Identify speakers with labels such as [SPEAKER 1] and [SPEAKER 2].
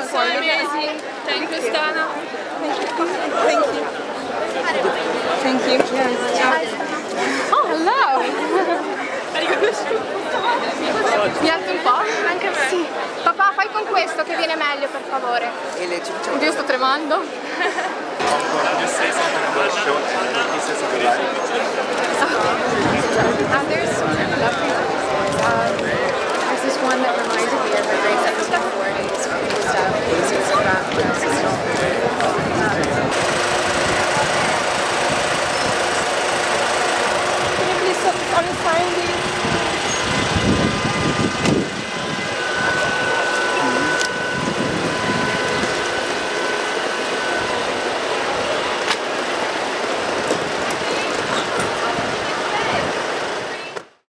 [SPEAKER 1] so amazing. Thank you, Stana.
[SPEAKER 2] Thank you. Thank you.
[SPEAKER 1] Oh, hello. Mi alzo un po'? Anche a me.
[SPEAKER 2] Sì. Papà, fai con questo che viene meglio, per favore.
[SPEAKER 1] Oddio, sto tremando.
[SPEAKER 3] There's this one that reminded me of the race. I was 4 days from Gustav. It was about